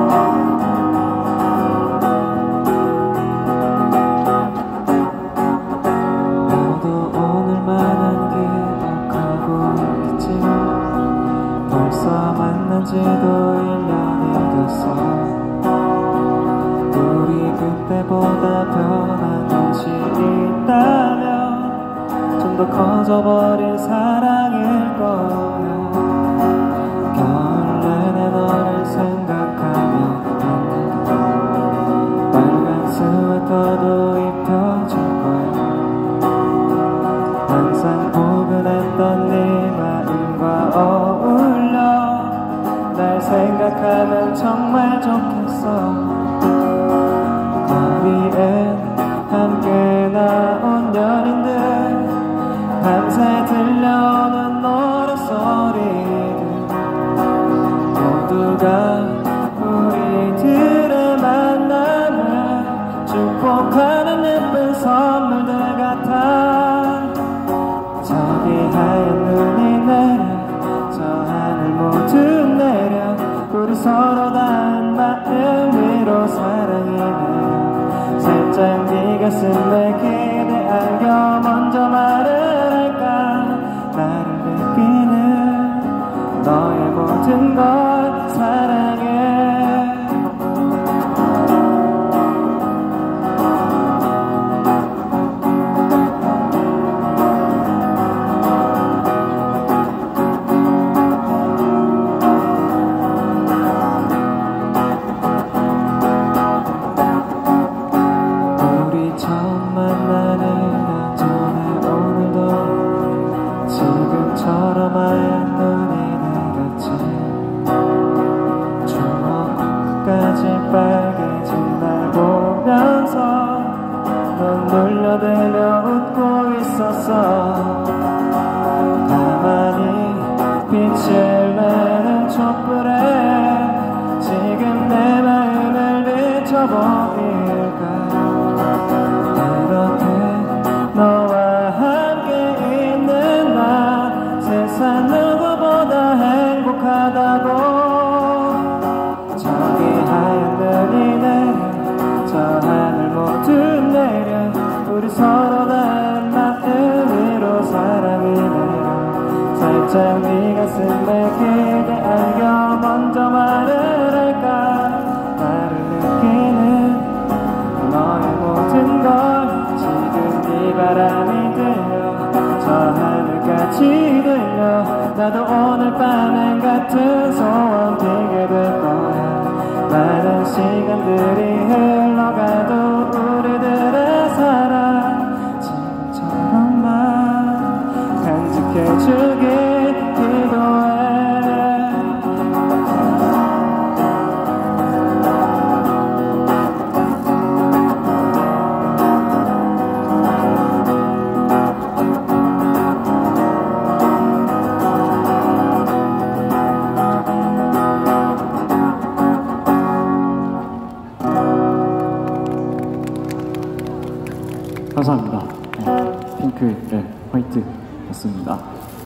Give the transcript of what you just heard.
지도 1년이 됐어. 우리 그때보다 변한 것이 있다면 좀 더 커져버린 사랑일 거야. 겨울 내내 너를 생각하며 빨간 스웨터도 입혀줄 거야. 항상 포근했던 네 마음과 어울려 날 생각하면 정말 좋겠어. 거리엔 함께 나온 연인들, 밤새 들려오는 노랫소리들, 모두가 우리들의 만남을 축복하는 예쁜 선물들 같아. 저기 하얀 눈이 내려 저 하늘 모두 내려 우리 서로 닿은 마음으로 사랑이 내려 살짝 네 가슴에 기대 안겨 먼저 말을 할까. 나를 느끼는 너의 모든 걸 사랑해. 처음 만나는 전에 오늘도 지금처럼 하얀 눈이 내렸지. 추억까지 빨개진 날 보면서 넌 놀려대며 웃고 있었어. 가만히 빛을 내는 촛불에 지금 내 마음을 비춰보일까. 너와 함께 있는 나 세상 누구보다 행복하다고. 저기 하얀 눈이 내려 저 하늘 모두 내려 우리 서로 닿은 마음으로 사랑이 내려 살짝 네 가슴에 기대 안겨 먼저 말을 할까. 나를 느끼는 너의 모든 걸 네 바람이 들려 저 하늘까지 들려 나도 오늘 밤엔 같은 소원 빌게 될 거야. 많은 시간들이 흘러가도 우리들의 사랑 지금처럼만 간직해주길 기도해. 감사합니다. 핑크의 화이트였습니다.